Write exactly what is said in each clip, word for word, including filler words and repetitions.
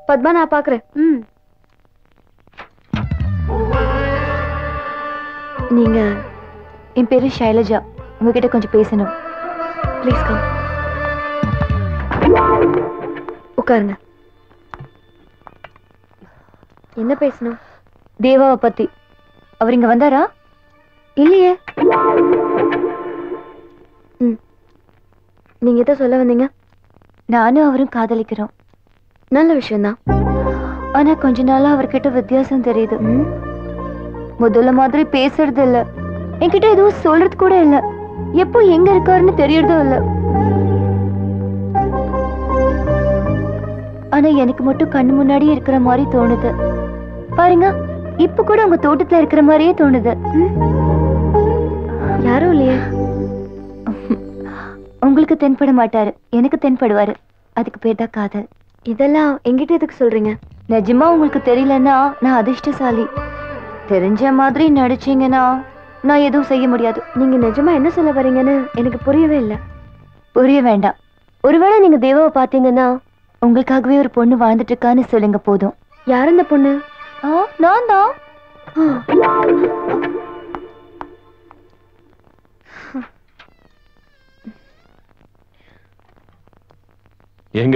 பத்மா நான் பாக்குறேன். ம் நீங்க என் பேரு ஷைலஜா. உங்ககிட்ட கொஞ்சம் பேசணும். Please come. உட்காருங்க. என்ன பேசணும்? தேவாவை பத்தி. அவர் இங்க வந்தாரா? இல்லையே. ம் நீங்க எதை சொல்ல வந்தீங்க? நானும் அவரும் காதலிக்கிறோம். நல்ல விஷயம்தான். ஆனா கொஞ்ச நாளா அவர்கிட்ட வித்தியாசம் தெரியுது. முதல்ல மாதிரி பேசுறது இல்ல, என்கிட்ட எதுவும் சொல்றது கூட இல்ல, எப்போ எங்க இருக்காருன்னு தெரியறதும் இல்ல. ஆனா எனக்கு மட்டும் கண்ணு முன்னாடியே இருக்கிற மாதிரி தோணுது. பாருங்க, இப்ப கூட உங்க தோட்டத்துல இருக்கிற மாதிரியே தோணுது. யாரும் இல்லையே. உங்களுக்கு தென்பட மாட்டாரு, எனக்கு தென்படுவாரு. அதுக்கு பேர் தான் காதல். இதெல்லாம் எங்கிட்ட எதுக்கு சொல்றீங்க? நிஜமா உங்களுக்கு தெரியலன்னா நான் அதிர்ஷ்டசாலி. தெரிஞ்ச மாதிரி நடிச்சீங்கன்னா நான் எதுவும் செய்ய முடியாது. நீங்க நிஜமா என்ன சொல்ல வரீங்கன்னு எனக்கு புரியவே இல்லை. புரிய வேண்டாம். ஒருவேளை நீங்க தேவாவை பாத்தீங்கன்னா உங்களுக்காகவே ஒரு பொண்ணு வாழ்ந்துட்டு இருக்கான்னு சொல்லுங்க போதும். யார் அந்த பொண்ணு? நான் தான். எங்க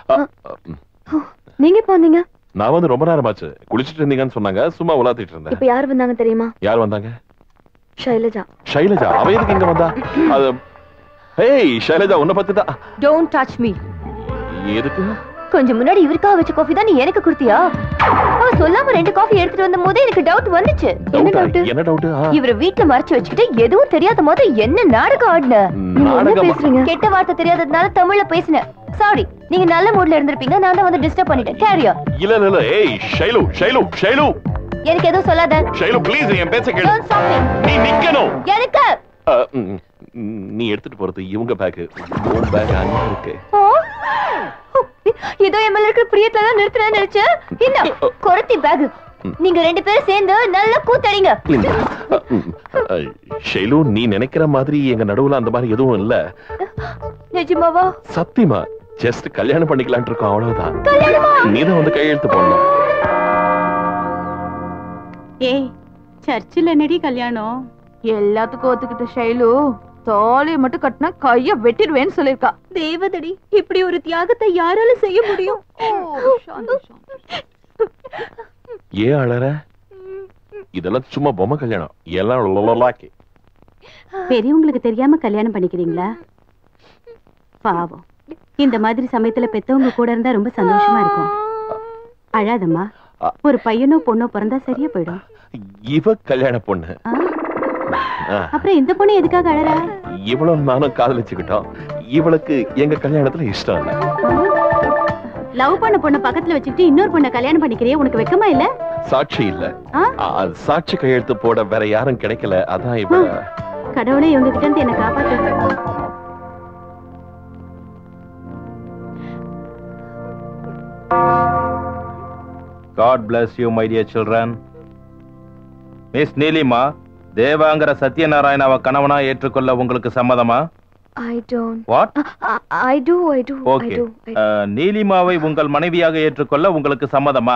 நீங்க எப்ப வந்தீங்க? நான் வந்து ரொம்ப நேரம் ஆச்சு. குளிச்சிட்டு இருந்தீங்கன்னு சொன்னாங்க, சும்மா உலாத்திட்டு இருந்தேன். இப்ப யார் வந்தாங்க தெரியுமா? யார் வந்தாங்க? ஷைலஜா. ஷைலஜா? அவ எதுக்கு இங்க வந்தா? அது ஏய் ஷைலஜா, உன்னை பத்தி தான். Don't touch me. எதுக்கு? கொஞ்சம் முன்னாடி இவருக்காக வச்ச காஃபி தான் நீ எனக்கு கொடுத்தியா? அவ சொல்லாம ரெண்டு காஃபி எடுத்துட்டு வந்த போதே எனக்கு டவுட் வந்துச்சு. என்ன டவுட்? என்ன டவுட்? இவர வீட்ல மறைச்சு வச்சுக்கிட்டு எதுவும் தெரியாத மாதிரி என்ன நாடகம் ஆடுன? நாடகம்? கெட்ட வார்த்தை தெரியாததுனால தமிழ்ல பேசினேன். சாரி. நீங்க நல்ல மூட்ல இருந்திருப்பீங்க, நான் தான் வந்து டிஸ்டர்ப் பண்ணிட்டேன். Carry on. இல்ல இல்ல இல்ல. ஏய் ஷைலு, ஷைலு, ஷைலு. எனக்கு எதுவும் சொல்லாத. ஷைலு ப்ளீஸ் என் பேச்ச கேளு. Don't stop me. நீ நிக்கணும். எனக்கு நீ எடுத்துட்டு போறது இவங்க பேக். உன் பேக் அங்க இருக்கு. ஏதோ எம்எல்ஏ இருக்கிற பிரியத்துல தான் நிறுத்துறேன்னு நினைச்சேன். என்ன கொரத்தி பேக். நீங்க ரெண்டு பேரும் சேர்ந்து நல்ல கூத்தடிங்க. ஷைலு, நீ நினைக்கிற மாதிரி எங்க நடுவுல அந்த மாதிரி எதுவும் இல்ல. நிஜமாவா? சத்தியமா. ஜஸ்ட் கல்யாணம் பண்ணிக்கலாம்னு இருக்கோம், அவ்வளவுதான். கல்யாணமா? நீதான் வந்து கையெழுத்து போடணும். ஏய், சர்ச்சில் என்னடி கல்யாணம்? எல்லாத்துக்கும் ஒத்துக்கிட்ட ஷைலு தாலியை மட்டும் கட்டினா கைய வெட்டிடுவேன்னு சொல்லிருக்கா. தேவதடி, இப்படி ஒரு தியாகத்தை யாரால செய்ய முடியும்? ஏன் அழற? இதெல்லாம் சும்மா பொம்மை கல்யாணம். எல்லாம் பெரியவங்களுக்கு தெரியாம கல்யாணம் பண்ணிக்கிறீங்களா? பாவம். இந்த மாதிரி சமயத்துல பெத்தவங்க கூட இருந்தா ரொம்ப சந்தோஷமா இருக்கும். அழாதம்மா. ஒரு பையனோ பொண்ணோ பிறந்தா சரியா போயிடும். இவ கல்யாண பொண்ணு. அப்புறம் இந்த பொண்ணு எதுக்காக அழறா? இவளும் நானும் காதலிச்சுக்கிட்டோம். இவளுக்கு எங்க கல்யாணத்துல இஷ்டம் இல்ல. லவ் பண்ண பொண்ணு பக்கத்துல வச்சுக்கிட்டு இன்னொரு பொண்ணை கல்யாணம் பண்ணிக்கிறியே, உனக்கு வெக்கமா இல்ல? சாட்சி இல்ல. சாட்சி கையெழுத்து போட வேற யாரும் கிடைக்கல. அதான் இவ. கடவுளே இவங்க கிட்ட இருந்து என்ன காப்பாத்து. God bless you, my dear children. Miss Neelima, தேவாங்கர சத்யநாராயணாவை கணவனா ஏற்றுக்கொள்ள உங்களுக்கு சம்மதமா? I don't. What? I do, I do. Okay. நீலிமாவை உங்கள் மனைவியாக ஏற்றுக்கொள்ள உங்களுக்கு சம்மதமா?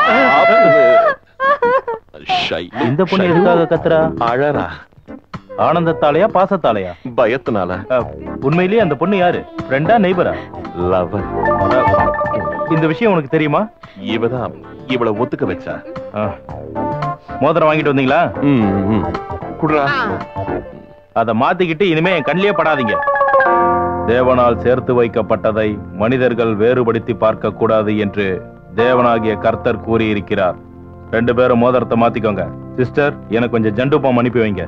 இந்த பொண்ணு எதுக்காக கத்துறா? அழறா. ஆனந்தத்தாலையா பாசத்தாலையா? பயத்தினால. உண்மையிலேயே அந்த பொண்ணு யாரு? ஃப்ரெண்டா நெய்பரா? லவர். இந்த விஷயம் உனக்கு தெரியுமா? இவதான் இவளை ஒத்துக்க வச்சா. மோதிரம் வாங்கிட்டு வந்தீங்களா? குடுறா. அத மாத்திக்கிட்டு இனிமே என் கண்ணிலே படாதீங்க. தேவனால் சேர்த்து வைக்கப்பட்டதை மனிதர்கள் வேறுபடுத்தி பார்க்க கூடாது என்று தேவனாகிய கர்த்தர் கூறியிருக்கிறார். ரெண்டு பேரும் மோதிரத்தை மாத்திக்கோங்க. சிஸ்டர், எனக்கு கொஞ்சம் ஜண்டுப்பம் அனுப்பி வைங்க.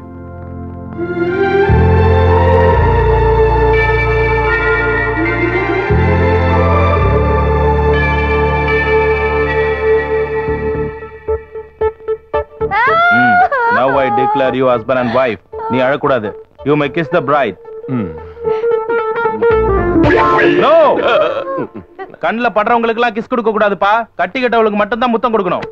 Now I declare you husband and wife. நீ அழக்கூடாது. You may kiss the bride. No. கண்ணுல படுறவங்களுக்கு எல்லாம் கிஸ் கொடுக்க கூடாதுப்பா. கட்டி கட்டவளுக்கு மட்டும் தான் முத்தம் கொடுக்கணும்.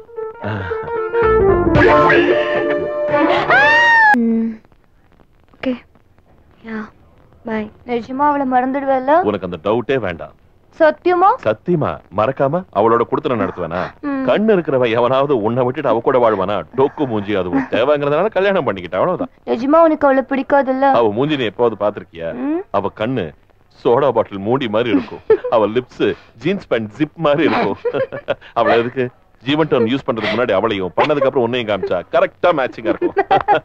Okay. Yeah. Bye. நிஜமா அவளை மறந்துடுவல்ல? உனக்கு அந்த டவுட்டே வேண்டாம். சத்தியமா? சத்தியமா மறக்காம அவளோட குடுத்தன நடத்துவேனா? கண்ணு இருக்கிறவ எவனாவது உன்னை விட்டுட்டு அவ கூட வாழ்வானா? டொக்கு மூஞ்சி அதுவும் தேவைங்கிறதுனால கல்யாணம் பண்ணிக்கிட்ட அவ்வளவுதான். நிஜமா உனக்கு அவளை பிடிக்காதுல்ல? அவ மூஞ்சி நீ எப்போது பாத்திருக்கியா? அவ கண்ணு சோடா பாட்டில் மூடி மாதிரி இருக்கும். அவ லிப்ஸ் ஜீன்ஸ் பேண்ட் ஜிப் மாதிரி இருக்கும். அவள எதுக்கு ஜீவன் டர்ன் யூஸ் பண்றதுக்கு முன்னாடி அவளையும் பண்ணதுக்கு அப்புறம் உன்னையும் காமிச்சா கரெக்டா மேட்சிங்கா இருக்கும்.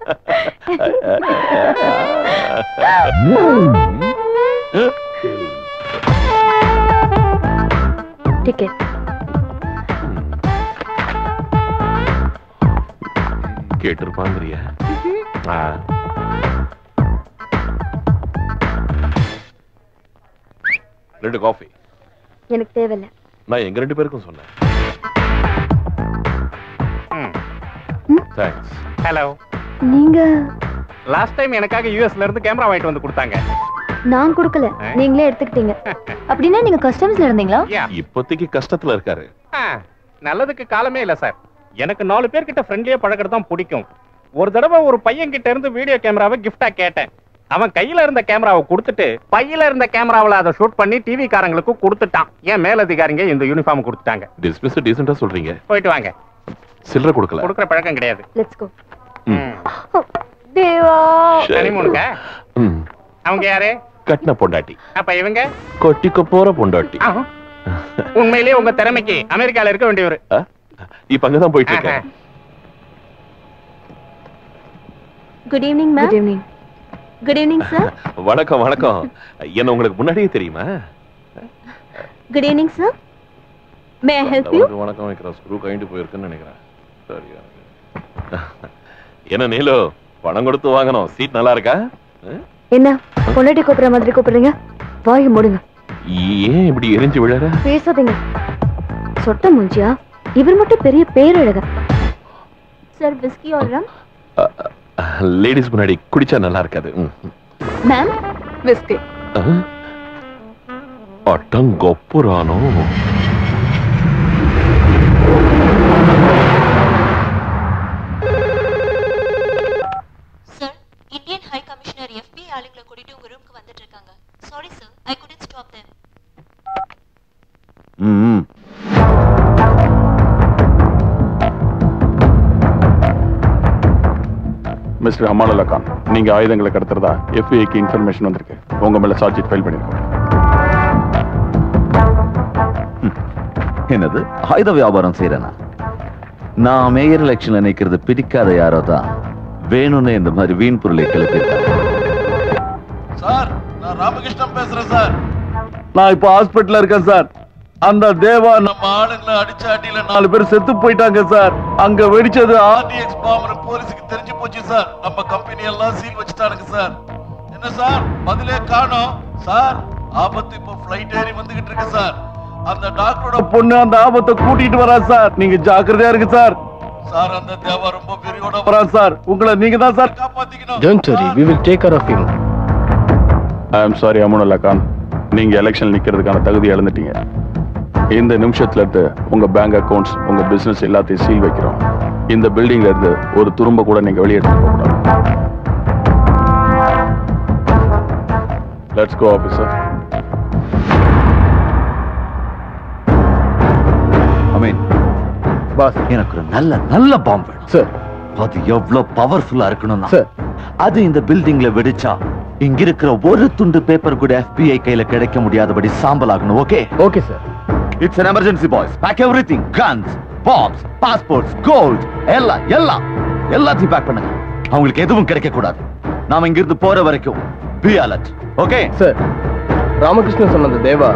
டிக்கெட் கேட்டிருப்பாங்கறியா? ரெண்டு காஃபி. எனக்கு தேவையில்ல. நான் எங்க ரெண்டு பேருக்கும் சொன்னேன். தேங்க்ஸ். ஹலோ. நீங்க லாஸ்ட் டைம் எனக்காக யூஎஸ்ல இருந்து கேமரா வாங்கிட்டு வந்து கொடுத்தாங்க. நான் கொடுக்கல, நீங்களே எடுத்துக்கிட்டீங்க. அப்படின்னா நீங்க கஸ்டம்ஸ்ல இருந்தீங்களா? இப்போதைக்கு கஷ்டத்துல இருக்காரு. நல்லதுக்கு காலமே இல்ல சார். எனக்கு நாலு பேர் கிட்ட ஃப்ரெண்ட்லியா பழகிறது தான் பிடிக்கும். ஒரு தடவை ஒரு பையன் கிட்ட இருந்து வீடியோ கேமராவை கிஃப்டா கேட்டேன். அவன் கையில இருந்த கேமராவை கொடுத்துட்டு பையில இருந்த கேமராவில அதை ஷூட் பண்ணி டிவி காரங்களுக்கு கொடுத்துட்டான். ஏன் மேலதிகாரிங்க இந்த யூனிஃபார்ம் கொடுத்துட்டாங்க. டிஸ்மிஸ் டீசன்ட்டா சொல்றீங்க. போயிட்டு வாங்க. சில்லறை கொடுக்கல. கொடுக்கிற பழக்கம் கிடையாது. Let's go. தேவா. ஹனிமூனுக்கா? அவங்க யாரு? கட்ன பொண்டாட்டி. அப்ப இவங்க கொட்டிக்க போற பொண்டாட்டி. உண்மையிலேயே உங்க திறமைக்கு அமெரிக்கால இருக்க வேண்டியவர். இப்ப அங்கதான் போயிட்டு இருக்கேன். Good evening ma'am. Good evening. Good evening sir. வணக்கம் வணக்கம். என்ன உங்களுக்கு முன்னாடியே தெரியுமா? Good evening sir. May I help you? வணக்கம் வைக்கிற ஸ்க்ரூ கைண்டு போயிருக்குன்னு நினைக்கிறேன். சரியா. என்ன நீலோ பணம் கொடுத்து வாங்கணும். சீட் நல்லா இருக்கா? என்ன பொண்டாட்டி கூப்பிடுற மாதிரி கூப்பிடுறீங்க? வாய் மூடுங்க. ஏன் இப்படி எரிஞ்சு விழற? பேசாதீங்க. சொட்ட மூஞ்சியா? இவர் மட்டும் பெரிய பேரழக. Sir whisky or rum? Ladies முன்னாடி குடிச்சா நல்லா இருக்காது. Ma'am whisky. அட்டங்கொப்புரானோ. சார் இந்தியன் ஹை கமிஷனர் எஃப்பி ஆளுங்களை கூட்டிட்டு உங்க ரூமுக்கு வந்துட்டு இருக்காங்க. Sorry sir, I couldn't stop them. ம். மிஸ்டர் அமானுல்லா கான், நீங்க ஆயுதங்களை கடத்துறதா எஃபிஐக்கு இன்ஃபர்மேஷன் வந்திருக்கு. உங்க மேல சார்ஜ் ஷீட் ஃபைல் பண்ணிருக்கோம். என்னது ஆயுத வியாபாரம் செய்யறேனா? நான் மேயர் எலெக்ஷன்ல நிக்கிறது பிடிக்காத யாரோ தான் வேணும்னு இந்த மாதிரி வீண் பொருளை கிளப்பிருக்காங்க. சார், நான் ராமகிருஷ்ணன் பேசுறேன் சார். நான் இப்ப ஹாஸ்பிட்டல்ல இருக்கேன் சார். அந்த தேவா நம்ம ஆளுங்களை அடிச்ச அடியில நாலு பேர் செத்து போயிட்டாங்க சார். அங்க வெடிச்சது ஆர்டிஎக்ஸ் பாம்பு போலீஸுக்கு தெரிஞ்சு போச்சு சார். நம்ம கம்பெனி எல்லாம் சீல் வச்சுட்டானுங்க சார். என்ன சார் பதிலே காணோம்? சார் ஆபத்து இப்போ ஃளைட் ஏறி வந்துகிட்டு இருக்கு சார். அந்த டாக்டரோட பொண்ணு அந்த ஆபத்தை கூட்டிட்டு வரா சார். நீங்க ஜாக்கிரதையா இருக்கு சார். சார் அந்த தேவா ரொம்ப பெரியோட வரா சார். உங்களை நீங்க தான் சார் காப்பாத்திக்கணும். Don't worry, we will take care of him. I am sorry Amanullah Khan, நீங்க எலெக்ஷன் நிக்கிறதுக்கான தகுதி இழந்துட்டீங்க. இந்த நிமிஷத்துல இருந்து உங்க பேங்க் அக்கவுண்ட்ஸ், உங்க பிசினஸ் எல்லாத்தையும் சீல் வைக்கிறோம். இந்த பில்டிங்ல இருந்து ஒரு துரும்ப கூட நீங்க வெளியே எடுத்து போக கூடாது. Let's go officer. Ameen boss, எனக்கு ஒரு நல்ல நல்ல பாம்பு சார். அது எவ்வளவு பவர்ஃபுல்லா இருக்கணும்னா சார், அது இந்த பில்டிங்ல வெடிச்சா இங்க இருக்கிற ஒரு துண்டு பேப்பர் கூட எஃபிஐ கையில கிடைக்க முடியாதபடி சாம்பல் ஆகணும். Okay? Okay sir. It's an emergency, boys. Pack everything. Guns, bombs, passports, gold. எல்லாம் எல்லாம் எல்லாத்தையும் பேக் பண்ணுங்க. அவங்களுக்கு எதுவும் கிடைக்க கூடாது. நாம இங்க இருந்து போற வரைக்கும் be alert. Okay? சார், ராமகிருஷ்ணன் சொன்னது தேவா.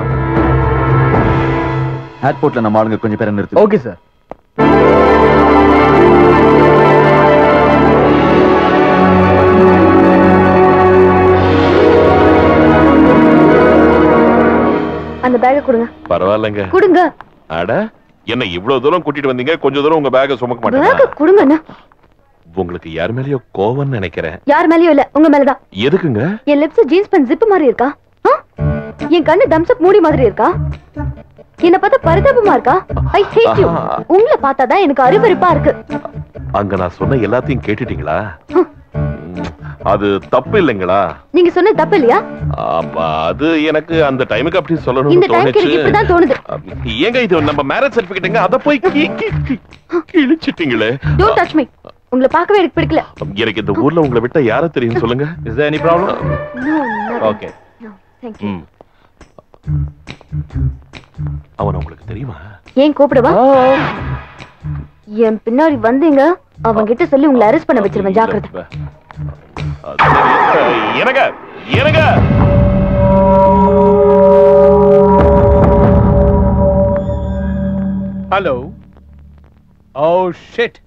ஏர்போர்ட்ல நம்ம ஆளுங்க கொஞ்சம் பேரை நிறுத்து. Okay sir. அந்த பேக்கை கொடுங்க. பரவாயில்லைங்க. கொடுங்க. அட என்ன இவ்வளவு தூரம் கூட்டிட்டு வந்தீங்க, கொஞ்ச தூரம் உங்க பேக்கை சுமக்க மாட்டேங்க. பேக்கை கொடுங்க அண்ணா. உங்களுக்கு யார் மேலயோ கோவம்னு நினைக்கிறேன். யார் மேலயும் இல்ல, உங்க மேலதான். எதுக்குங்க? என் லிப்ஸ் ஜீன்ஸ் பேண்ட் ஜிப் மாதிரி இருக்கா? என் கண்ணு தம்ஸ் அப் மூடி மாதிரி இருக்கா? என்ன பார்த்தா பரிதாபமா இருக்கா? I hate you. உங்களை பார்த்தாதான் எனக்கு அருவருப்பா இருக்கு. அங்க நான் சொன்ன எல்லாத்தையும் கேட்டுட்டீங்களா? அது தப்பு இல்லைங்களா? நீங்க சொன்ன தப்பு இல்லையா? ஆமா, அது எனக்கு அந்த டைமுக்கு அப்படி சொல்லணும்னு இந்த டைம்க்கு தோணுச்சு. எனக்கு இப்பதான் தோணுது. ஏங்க இது நம்ம மேரேஜ் சர்டிபிகேட்ங்க, அத போய் கி- கி- கி- கிழிச்சிட்டீங்களே. Don't touch me. உங்களை பார்க்கவே எனக்கு பிடிக்கல. எனக்கு இந்த ஊர்ல உங்களை விட்டா யார தெரியும் சொல்லுங்க? Is there any problem? No okay. No thank you. அவன் உங்களுக்கு தெரியுமா? ஏன் கூப்பிடவா? என் பின்னாடி வந்தீங்க, அவங்க கிட்ட சொல்லி உங்களை அரெஸ்ட் பண்ண வச்சிருவேன். ஜாக்கிரதை. எனக்கு எனக்கு ஹலோ. Oh shit.